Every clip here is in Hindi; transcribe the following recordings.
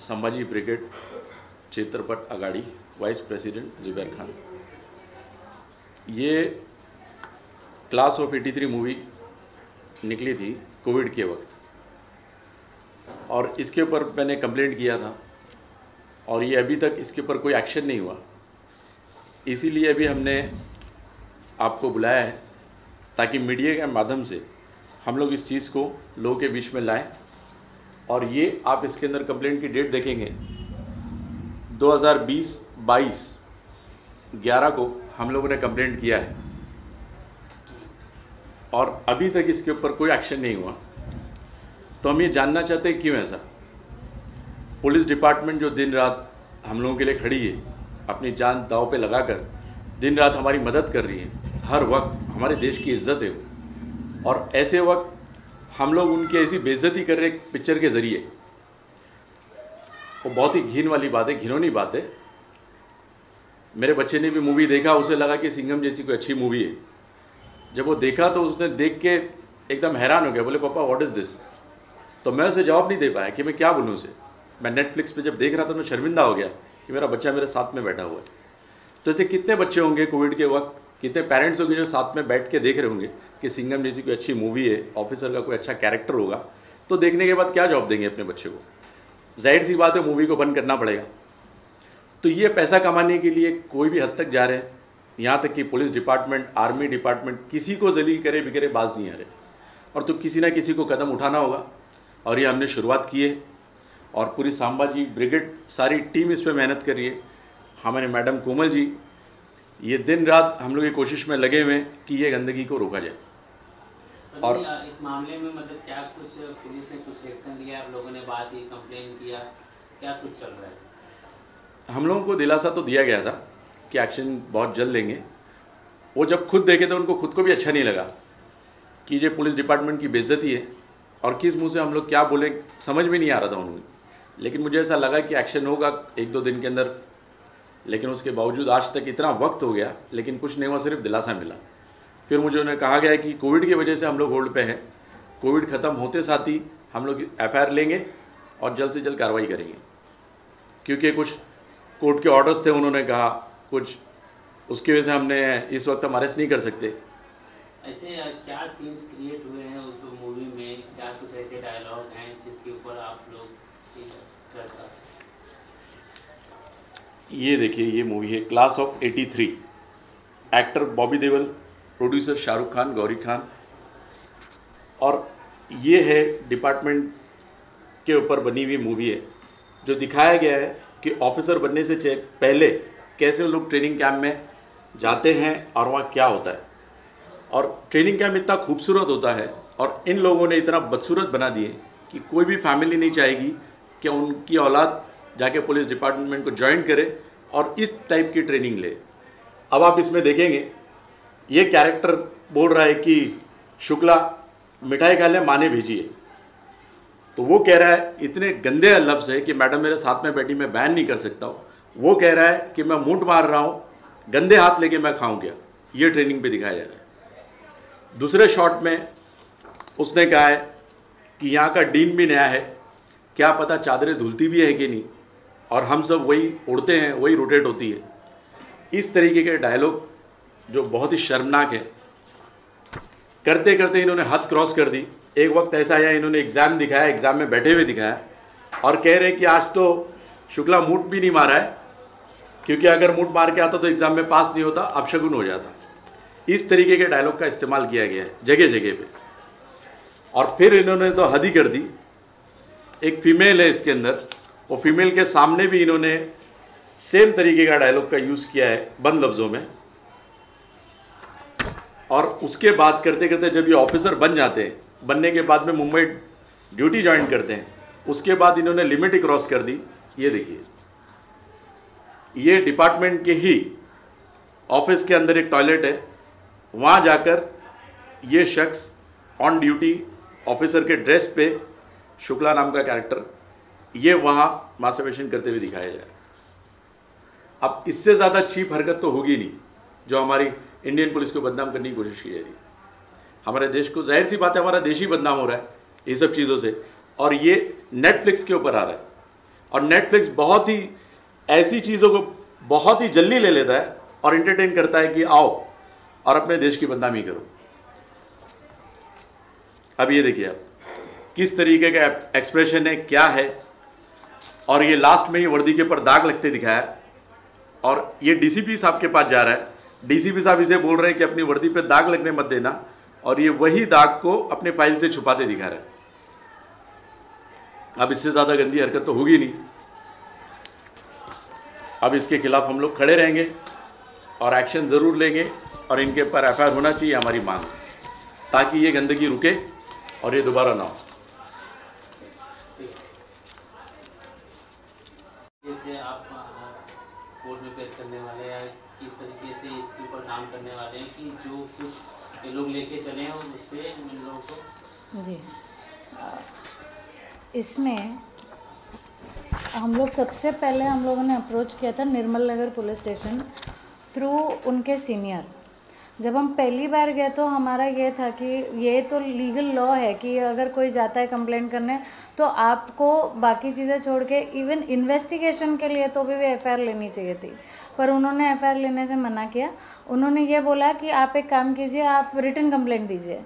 संभाजी ब्रिगेड क्षेत्रपट अगाड़ी वाइस प्रेसिडेंट जुबैर खान। ये क्लास ऑफ 83 मूवी निकली थी कोविड के वक्त, और इसके ऊपर मैंने कंप्लेंट किया था और ये अभी तक इसके ऊपर कोई एक्शन नहीं हुआ। इसीलिए अभी हमने आपको बुलाया है ताकि मीडिया के माध्यम से हम लोग इस चीज़ को लोगों के बीच में लाएं। और ये आप इसके अंदर कंप्लेंट की डेट देखेंगे 2020-22 11 को हम लोगों ने कंप्लेंट किया है और अभी तक इसके ऊपर कोई एक्शन नहीं हुआ। तो हम ये जानना चाहते हैं क्यों ऐसा। पुलिस डिपार्टमेंट जो दिन रात हम लोगों के लिए खड़ी है, अपनी जान दांव पे लगाकर दिन रात हमारी मदद कर रही है, हर वक्त हमारे देश की इज्जत है वो, और ऐसे वक्त हम लोग उनकी ऐसी बेइज्जती कर रहे पिक्चर के ज़रिए, वो बहुत ही घिन वाली बात है, घिनौनी बात है। मेरे बच्चे ने भी मूवी देखा, उसे लगा कि सिंघम जैसी कोई अच्छी मूवी है। जब वो देखा तो उसने देख के एकदम हैरान हो गया, बोले पापा व्हाट इज़ दिस। तो मैं उसे जवाब नहीं दे पाया कि मैं क्या बोलूँ उसे। मैं नेटफ्लिक्स पे जब देख रहा था मैं शर्मिंदा हो गया कि मेरा बच्चा मेरे साथ में बैठा हुआ है। तो ऐसे कितने बच्चे होंगे कोविड के वक्त, कितने पेरेंट्स होंगे जो साथ में बैठ के देख रहे होंगे कि सिंघम जैसी कोई अच्छी मूवी है, ऑफिसर का कोई अच्छा कैरेक्टर होगा, तो देखने के बाद क्या जवाब देंगे अपने बच्चे को। जाहिर सी बात है मूवी को बंद करना पड़ेगा। तो ये पैसा कमाने के लिए कोई भी हद तक जा रहे हैं, यहाँ तक कि पुलिस डिपार्टमेंट, आर्मी डिपार्टमेंट किसी को जलील करे बिगड़े बाज नहीं आ रहे। और तो किसी ना किसी को कदम उठाना होगा और ये हमने शुरुआत की है और पूरी संभाजी ब्रिगेड सारी टीम इस पर मेहनत कर रही है। हमारे मैडम कोमल जी ये दिन रात हम लोग ये कोशिश में लगे हुए हैं कि ये गंदगी को रोका जाए। और इस मामले में मतलब क्या कुछ पुलिस ने कुछ एक्शन लिया, आप लोगों ने बात की, कंप्लेन किया, क्या कुछ चल रहा है? हम लोगों को दिलासा तो दिया गया था कि एक्शन बहुत जल्द लेंगे। वो जब खुद देखे तो उनको खुद को भी अच्छा नहीं लगा कि ये पुलिस डिपार्टमेंट की बेइज्जती है और किस मुंह से हम लोग क्या बोले समझ में नहीं आ रहा था उन्हें। लेकिन मुझे ऐसा लगा कि एक्शन होगा 1-2 दिन के अंदर, लेकिन उसके बावजूद आज तक इतना वक्त हो गया लेकिन कुछ नहीं हुआ, सिर्फ दिलासा मिला। फिर मुझे उन्हें कहा गया कि कोविड की वजह से हम लोग होल्ड पे हैं, कोविड ख़त्म होते साथ ही हम लोग FIR लेंगे और जल्द से जल्द कार्रवाई करेंगे, क्योंकि कुछ कोर्ट के ऑर्डर्स थे उन्होंने कहा कुछ, उसकी वजह से हमने इस वक्त हम अरेस्ट नहीं कर सकते। ऐसे क्या सीन्स क्रिएट हुए हैं उस मूवी में, क्या कुछ ऐसे डायलॉग हैं जिसके ऊपर आप लोग ये देखिए, ये मूवी है class of 83। Actor Bobby Deol, producer Shahrukh Khan, Gauri Khan, और ये है डिपार्टमेंट के ऊपर बनी हुई मूवी है जो दिखाया गया है कि ऑफिसर बनने से पहले कैसे लोग ट्रेनिंग कैंप में जाते हैं और वहाँ क्या होता है। और ट्रेनिंग कैंप इतना खूबसूरत होता है और इन लोगों ने इतना बदसूरत बना दिए कि कोई भी फैमिली नहीं चाहेगी कि उनकी औलाद जाके पुलिस डिपार्टमेंट को ज्वाइन करे और इस टाइप की ट्रेनिंग ले। अब आप इसमें देखेंगे ये कैरेक्टर बोल रहा है कि शुक्ला मिठाई खा ले, माँ ने भेजी है। तो वो कह रहा है इतने गंदे लफ्ज़ है कि मैडम मेरे साथ में बैठी मैं बयान नहीं कर सकता हूँ। वो कह रहा है कि मैं मूंठ मार रहा हूँ, गंदे हाथ लेके मैं खाऊँ क्या। ये ट्रेनिंग पे दिखाया जा रहा है। दूसरे शॉट में उसने कहा है कि यहाँ का डीन भी नया है, क्या पता चादरें धुलती भी है कि नहीं, और हम सब वही उड़ते हैं, वही रोटेट होती है। इस तरीके के डायलॉग जो बहुत ही शर्मनाक है, करते करते इन्होंने हद क्रॉस कर दी। एक वक्त ऐसा आया इन्होंने एग्ज़ाम दिखाया, एग्ज़ाम में बैठे हुए दिखाया और कह रहे हैं कि आज तो शुक्ला मूठ भी नहीं मारा है, क्योंकि अगर मूठ मार के आता तो एग्ज़ाम में पास नहीं होता, अपशगुन हो जाता। इस तरीके के डायलॉग का इस्तेमाल किया गया है जगह जगह पे। और फिर इन्होंने तो हद ही कर दी। एक फीमेल है इसके अंदर, वो फीमेल के सामने भी इन्होंने सेम तरीके का डायलॉग का यूज़ किया है बंद लफ्ज़ों में। और उसके बाद करते करते जब ये ऑफिसर बन जाते हैं, बनने के बाद में मुंबई ड्यूटी ज्वाइन करते हैं, उसके बाद इन्होंने लिमिट ही क्रॉस कर दी। ये देखिए, ये डिपार्टमेंट के ही ऑफिस के अंदर एक टॉयलेट है, वहाँ जाकर ये शख्स ऑन ड्यूटी ऑफिसर के ड्रेस पे, शुक्ला नाम का कैरेक्टर, ये वहाँ मास्टरबेशन करते हुए दिखाया जाए। अब इससे ज़्यादा चीप हरकत तो होगी नहीं जो हमारी इंडियन पुलिस को बदनाम करने की कोशिश की जा रही है। हमारे देश को, जाहिर सी बात है हमारा देश ही बदनाम हो रहा है ये सब चीज़ों से, और ये नेटफ्लिक्स के ऊपर आ रहा है। और नेटफ्लिक्स बहुत ही ऐसी चीज़ों को बहुत ही जल्दी ले लेता है और एंटरटेन करता है कि आओ और अपने देश की बदनामी करो। अब ये देखिए आप किस तरीके का एक्सप्रेशन है, क्या है, और ये लास्ट में ही वर्दी के ऊपर दाग लगते दिखाया और ये डीसीपी साहब के पास जा रहा है। डीसीपी साहब इसे बोल रहे हैं कि अपनी वर्दी पे दाग लगने मत देना, और ये वही दाग को अपने फाइल से छुपाते दिखा रहे हैं। अब इससे ज़्यादा गंदी हरकत तो होगी नहीं। अब इसके खिलाफ हम लोग खड़े रहेंगे और एक्शन ज़रूर लेंगे और इनके ऊपर एफआईआर होना चाहिए, हमारी मांग, ताकि ये गंदगी रुके और ये दोबारा ना हो। जैसे आप कोर्ट में पेश करने वाले हैं, किस तरीके से इसके ऊपर काम करने वाले हैं कि जो कुछ ये लोग लेके चले हैं उससे इन लोगों को? जी, इसमें हम लोग सबसे पहले हम लोगों ने अप्रोच किया था Nirmal Nagar police station through उनके सीनियर। जब हम पहली बार गए तो हमारा ये था कि ये तो लीगल लॉ है कि अगर कोई जाता है कंप्लेंट करने तो आपको बाकी चीज़ें छोड़ के इवन इन्वेस्टिगेशन के लिए तो भी एफआईआर लेनी चाहिए थी, पर उन्होंने एफआईआर लेने से मना किया। उन्होंने ये बोला कि आप एक काम कीजिए, आप रिटन कंप्लेंट दीजिए।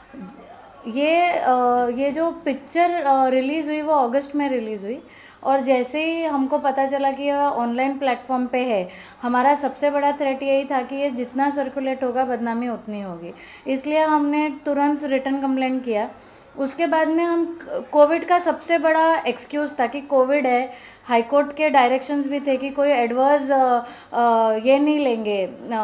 ये जो पिक्चर रिलीज़ हुई वो अगस्त में रिलीज़ हुई, और जैसे ही हमको पता चला कि यह ऑनलाइन प्लेटफॉर्म पे है, हमारा सबसे बड़ा थ्रेट यही था कि ये जितना सर्कुलेट होगा बदनामी उतनी होगी, इसलिए हमने तुरंत रिटर्न कंप्लेंट किया। उसके बाद में हम कोविड का सबसे बड़ा एक्सक्यूज़ था कि कोविड है, हाई कोर्ट के डायरेक्शंस भी थे कि कोई एडवर्स ये नहीं लेंगे,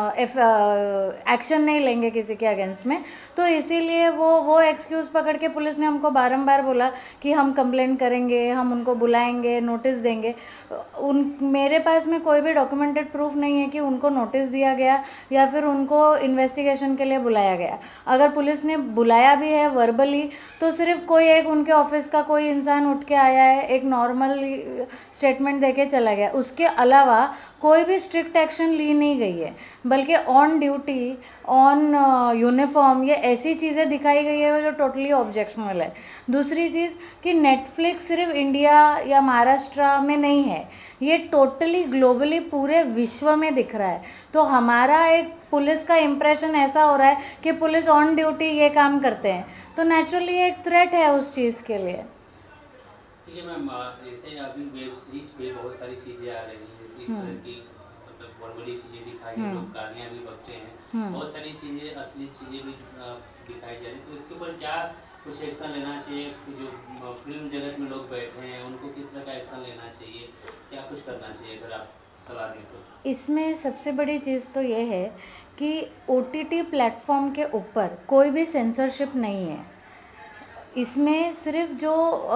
एक्शन नहीं लेंगे किसी के अगेंस्ट में, तो इसीलिए वो एक्सक्यूज़ पकड़ के पुलिस ने हमको बारंबार बोला कि हम कंप्लेंट करेंगे, हम उनको बुलाएंगे, नोटिस देंगे। मेरे पास में कोई भी डॉक्यूमेंटेड प्रूफ नहीं है कि उनको नोटिस दिया गया या फिर उनको इन्वेस्टिगेशन के लिए बुलाया गया। अगर पुलिस ने बुलाया भी है वर्बली तो सिर्फ कोई एक उनके ऑफिस का कोई इंसान उठ के आया है, एक नॉर्मल स्टेटमेंट देके चला गया, उसके अलावा कोई भी स्ट्रिक्ट एक्शन ली नहीं गई है, बल्कि ऑन ड्यूटी, ऑन यूनिफॉर्म, ये ऐसी चीज़ें दिखाई गई है जो टोटली ऑब्जेक्शनल है। दूसरी चीज़ कि नेटफ्लिक्स सिर्फ इंडिया या महाराष्ट्र में नहीं है, ये टोटली ग्लोबली पूरे विश्व में दिख रहा है। तो हमारा एक पुलिस का इम्प्रेशन ऐसा हो रहा है कि पुलिस ऑन ड्यूटी ये काम करते हैं, तो नेचुरली एक थ्रेट है उस चीज़ के लिए। ठीक है मैम, जैसे अभी वेब सीरीज पे बहुत सारी चीज़ें आ रही हैं, इस तरह की मतलब वर्बली चीज़ें दिखाई हैं, लोग गालियाँ भी बकते हैं, बहुत सारी चीज़ें असली चीज़ें भी दिखाई जा रही, तो इसके ऊपर क्या कुछ एक्शन लेना चाहिए? जो फिल्म जगत में लोग बैठे हैं उनको किस तरह का एक्शन लेना चाहिए, क्या कुछ करना चाहिए अगर आप सलाह दें तो? इसमें सबसे बड़ी चीज़ तो ये है कि OTT प्लेटफॉर्म के ऊपर कोई भी सेंसरशिप नहीं है। इसमें सिर्फ जो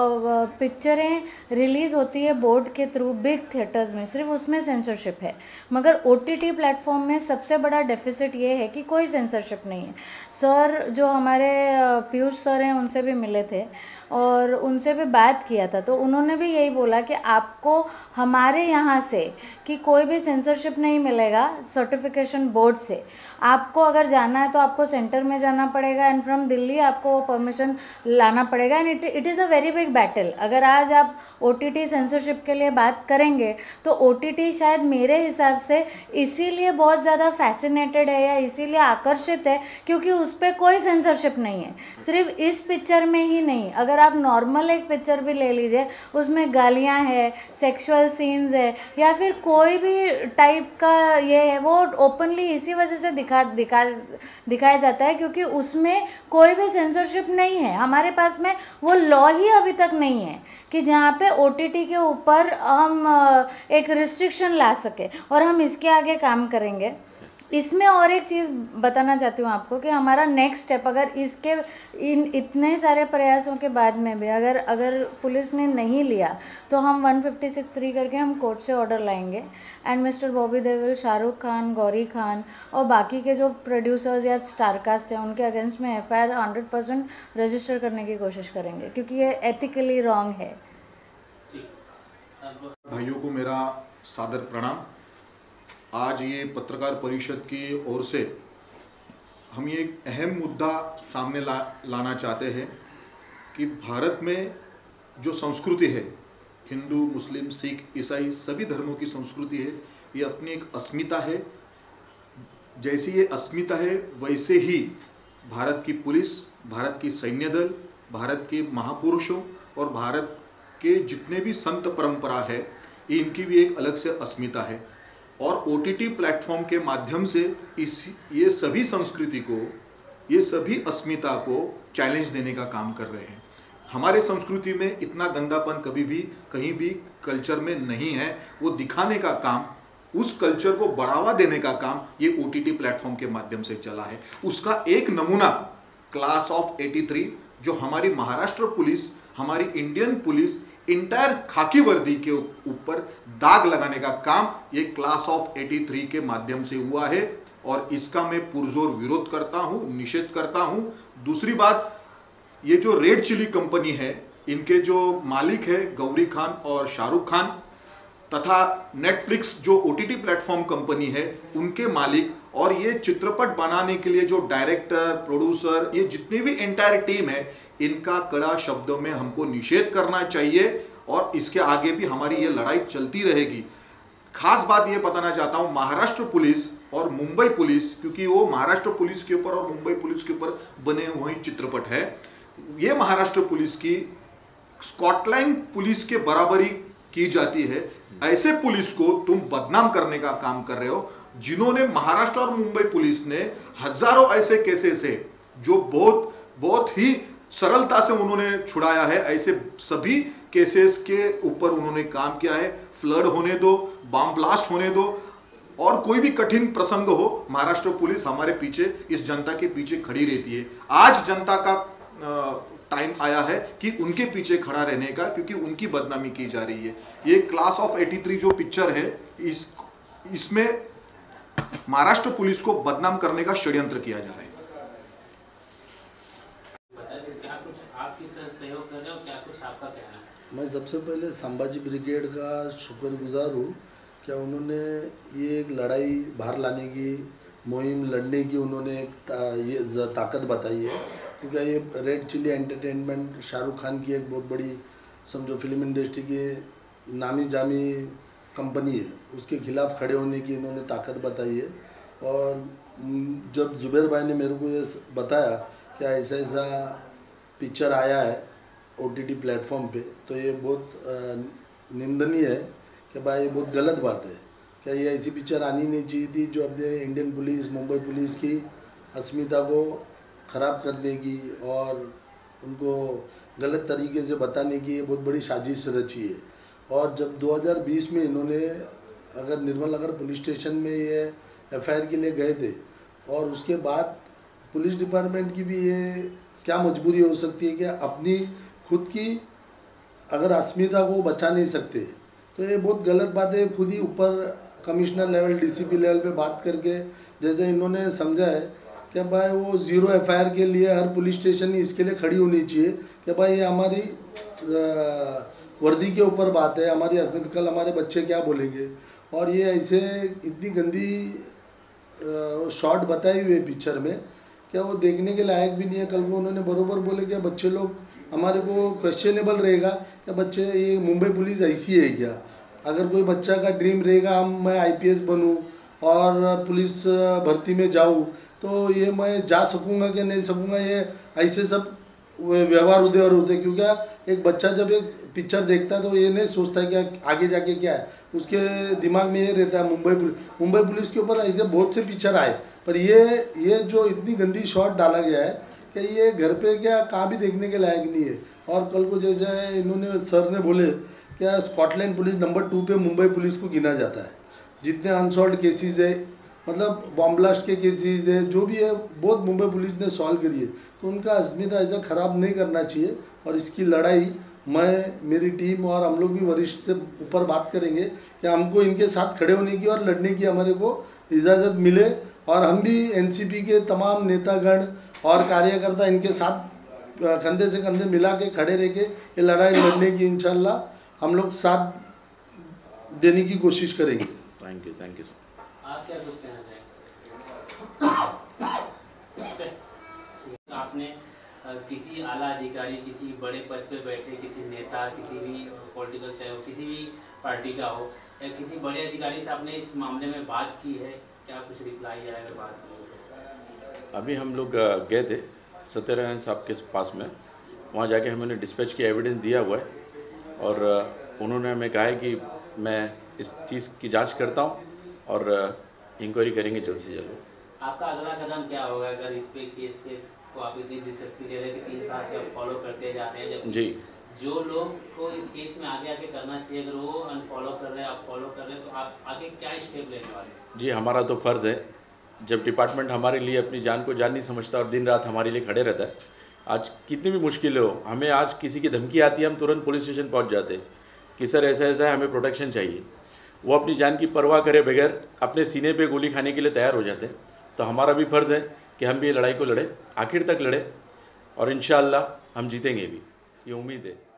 पिक्चरें रिलीज़ होती है बोर्ड के थ्रू बिग थिएटर्स में, सिर्फ उसमें सेंसरशिप है, मगर OTT प्लेटफॉर्म में सबसे बड़ा डेफिसिट ये है कि कोई सेंसरशिप नहीं है। सर जो हमारे पीयूष सर हैं उनसे भी मिले थे और उनसे भी बात किया था, तो उन्होंने भी यही बोला कि आपको हमारे यहाँ से कि कोई भी सेंसरशिप नहीं मिलेगा सर्टिफिकेशन बोर्ड से। आपको अगर जाना है तो आपको सेंटर में जाना पड़ेगा एंड फ्रॉम दिल्ली आपको परमिशन लाना पड़ेगा, and it is a very big battle. अगर आज आप OTT सेंसरशिप के लिए बात करेंगे तो OTT शायद मेरे हिसाब से इसीलिए बहुत ज़्यादा फैसिनेटेड है या इसीलिए आकर्षित है क्योंकि उस पर कोई सेंसरशिप नहीं है। सिर्फ इस पिक्चर में ही नहीं, अगर आप नॉर्मल एक पिक्चर भी ले लीजिए उसमें गालियाँ है, सेक्सुअल सीन्स है या फिर कोई भी टाइप का ये है, वो ओपनली इसी वजह से दिखाया जाता है क्योंकि उसमें कोई भी सेंसरशिप नहीं है। हमारे पास में वो लॉ ही अभी तक नहीं है कि जहाँ पे OTT के ऊपर हम एक रिस्ट्रिक्शन ला सके, और हम इसके आगे काम करेंगे। इसमें और एक चीज़ बताना चाहती हूँ आपको कि हमारा नेक्स्ट स्टेप, अगर इसके इतने सारे प्रयासों के बाद में भी अगर पुलिस ने नहीं लिया तो हम 156(3) करके हम कोर्ट से ऑर्डर लाएंगे एंड मिस्टर बॉबी देओल, शाहरुख खान, गौरी खान और बाकी के जो प्रोड्यूसर्स या स्टारकास्ट हैं उनके अगेंस्ट में FIR 100% रजिस्टर करने की कोशिश करेंगे क्योंकि ये एथिकली रॉन्ग है। भाइयों को मेरा सादर प्रणाम। आज ये पत्रकार परिषद की ओर से हम ये एक अहम मुद्दा सामने लाना चाहते हैं कि भारत में जो संस्कृति है हिंदू, मुस्लिम, सिख, ईसाई सभी धर्मों की संस्कृति है, ये अपनी एक अस्मिता है। जैसी ये अस्मिता है वैसे ही भारत की पुलिस, भारत की सैन्य दल, भारत के महापुरुषों और भारत के जितने भी संत परंपरा है, इनकी भी एक अलग से अस्मिता है। और OTT प्लेटफॉर्म के माध्यम से ये सभी संस्कृति को, ये सभी अस्मिता को चैलेंज देने का काम कर रहे हैं। हमारे संस्कृति में इतना गंदापन कभी भी कहीं भी कल्चर में नहीं है। वो दिखाने का काम, उस कल्चर को बढ़ावा देने का काम ये OTT प्लेटफॉर्म के माध्यम से चला है। उसका एक नमूना क्लास ऑफ 83, जो हमारी महाराष्ट्र पुलिस, हमारी इंडियन पुलिस इंटायर खाकी वर्दी के ऊपर दाग लगाने का काम ये क्लास ऑफ 83 के माध्यम से हुआ है, और इसका मैं पुरजोर विरोध करता हूं, निषेध करता हूं। दूसरी बात, ये जो रेड चिली कंपनी है, इनके जो मालिक है गौरी खान और शाहरुख खान, तथा नेटफ्लिक्स जो OTT प्लेटफॉर्म कंपनी है, उनके मालिक, और ये चित्रपट बनाने के लिए जो डायरेक्टर, प्रोड्यूसर, ये जितनी भी एंटायर टीम है, इनका कड़ा शब्दों में हमको निषेध करना चाहिए। और इसके आगे भी हमारी ये लड़ाई चलती रहेगी। खास बात ये बताना चाहता हूँ, महाराष्ट्र पुलिस और मुंबई पुलिस, क्योंकि वो महाराष्ट्र पुलिस के ऊपर और मुंबई पुलिस के ऊपर बने हुए चित्रपट है, ये महाराष्ट्र पुलिस की स्कॉटलैंड पुलिस के बराबरी की जाती है। ऐसे पुलिस को तुम बदनाम करने का काम कर रहे हो, जिन्होंने महाराष्ट्र और मुंबई पुलिस ने हजारों ऐसे केसेस है जो बहुत ही सरलता से उन्होंने छुड़ाया है। ऐसे सभी केसेस के ऊपर उन्होंने काम किया है। फ्लड होने दो, बम ब्लास्ट होने दो, और कोई भी कठिन प्रसंग हो, महाराष्ट्र पुलिस हमारे पीछे, इस जनता के पीछे खड़ी रहती है। आज जनता का टाइम आया है कि उनके पीछे खड़ा रहने का, क्योंकि उनकी बदनामी की जा रही है। ये क्लास ऑफ 83 जो पिक्चर है, इसमें महाराष्ट्र पुलिस को बदनाम करने का षड्यंत्र किया जा रहा है। क्या कुछ आप किस तरह सहयोग कर रहे हो, क्या कुछ आपका कहना है? मैं सबसे पहले संभाजी ब्रिगेड का शुक्रगुजार हूँ, क्या उन्होंने ये एक लड़ाई बाहर लाने की मुहिम लड़ने की उन्होंने ये ताकत बताई है। क्योंकि ये red chilli entertainment Shahrukh Khan की एक बहुत बड़ी, समझो फिल्म इंडस्ट्री की नामी जामी कंपनी है, उसके खिलाफ खड़े होने की इन्होंने ताकत बताई है। और जब जुबैर भाई ने मेरे को ये बताया कि ऐसा ऐसा पिक्चर आया है OTT प्लेटफॉर्म पे, तो ये बहुत निंदनीय है कि भाई ये बहुत गलत बात है। क्या ये ऐसी पिक्चर आनी नहीं चाहिए थी जो अपने इंडियन पुलिस, मुंबई पुलिस की अस्मिता को ख़राब करने की और उनको गलत तरीके से बताने की ये बहुत बड़ी साजिश रची है। और जब 2020 में इन्होंने अगर निर्मल नगर पुलिस स्टेशन में ये FIR के लिए गए थे, और उसके बाद पुलिस डिपार्टमेंट की भी ये क्या मजबूरी हो सकती है कि अपनी खुद की अगर अस्मिता को बचा नहीं सकते, तो ये बहुत गलत बात है। खुद ही ऊपर कमिश्नर लेवल, DCP लेवल पे बात करके, जैसे इन्होंने समझा है कि भाई वो 0 FIR के लिए हर पुलिस स्टेशन इसके लिए खड़ी होनी चाहिए कि भाई ये हमारी वर्दी के ऊपर बात है, हमारी अस्मिता, कल हमारे बच्चे क्या बोलेंगे। और ये ऐसे इतनी गंदी शॉट बताई हुई है पिक्चर में, क्या वो देखने के लायक भी नहीं है। कल को उन्होंने बरोबर बोले कि बच्चे लोग हमारे को क्वेश्चनेबल रहेगा कि बच्चे ये मुंबई पुलिस ऐसी है क्या। अगर कोई बच्चा का ड्रीम रहेगा मैं IPS बनूं और पुलिस भर्ती में जाऊं, तो ये मैं जा सकूंगा कि नहीं सकूंगा, ये ऐसे सब व्यवहार उधर होते। क्योंकि एक बच्चा जब एक पिक्चर देखता है तो ये नहीं सोचता कि आगे जाके क्या है, उसके दिमाग में ये रहता है मुंबई पुलिस के ऊपर ऐसे बहुत से पिक्चर आए, पर ये जो इतनी गंदी शॉट डाला गया है कि ये घर पे क्या कहाँ भी देखने के लायक नहीं है। और कल को जैसे इन्होंने सर ने बोले क्या स्कॉटलैंड पुलिस नंबर 2 पे मुंबई पुलिस को गिना जाता है। जितने अनसॉल्व केसेस है, मतलब बॉम्ब ब्लास्ट के केसेस है, जो भी है बहुत मुंबई पुलिस ने सॉल्व करी है। तो उनका अस्मिता ऐसा ख़राब नहीं करना चाहिए। और इसकी लड़ाई मैं, मेरी टीम और हम लोग भी वरिष्ठ से ऊपर बात करेंगे कि हमको इनके साथ खड़े होने की और लड़ने की हमारे को इजाज़त मिले। और हम भी NCP के तमाम नेतागण और कार्यकर्ता इनके साथ कंधे से कंधे मिला के खड़े रह के ये लड़ाई लड़ने की इंशाल्लाह हम लोग साथ देने की कोशिश करेंगे। थैंक यू आप क्या कुछ कहना चाहेंगे? आपने किसी आला अधिकारी, किसी बड़े पद पे बैठे किसी नेता, किसी भी पॉलिटिकल चाहे हो, किसी भी पार्टी का हो, या किसी बड़े अधिकारी से आपने इस मामले में बात की है? क्या कुछ रिप्लाई आया अगर बात की हो? अभी हम लोग गए थे सत्यनारायण साहब के पास में, वहाँ जाके हमने डिस्पैच की एविडेंस दिया हुआ है और उन्होंने हमें कहा है कि मैं इस चीज़ की जांच करता हूँ और इंक्वायरी करेंगे जल्द से जल्द। आपका अगला कदम क्या होगा अगर इस पे केस पे को आप इतनी दिलचस्पी ले रहे हैं कि 3 साल से आप फॉलो करते जा रहे हैं, जब जी जो लोग को इस केस में आगे आके करना चाहिए अगर वो अनफॉलो कर रहे हैं, आप फॉलो कर रहे हैं, तो आप आगे क्या स्टेप लेने वाले हैं? जी, हमारा तो फ़र्ज़ है, जब डिपार्टमेंट हमारे लिए अपनी जान को जान नहीं समझता और दिन रात हमारे लिए खड़े रहता है, आज कितनी भी मुश्किल हो, हमें आज किसी की धमकी आती है, हम तुरंत पुलिस स्टेशन पहुंच जाते हैं कि सर ऐसा ऐसा है, हमें प्रोटेक्शन चाहिए। वो अपनी जान की परवाह करे बगैर अपने सीने पे गोली खाने के लिए तैयार हो जाते हैं। तो हमारा भी फ़र्ज़ है कि हम भी ये लड़ाई को लड़ें, आखिर तक लड़ें और इंशाअल्लाह हम जीतेंगे भी, ये उम्मीद है।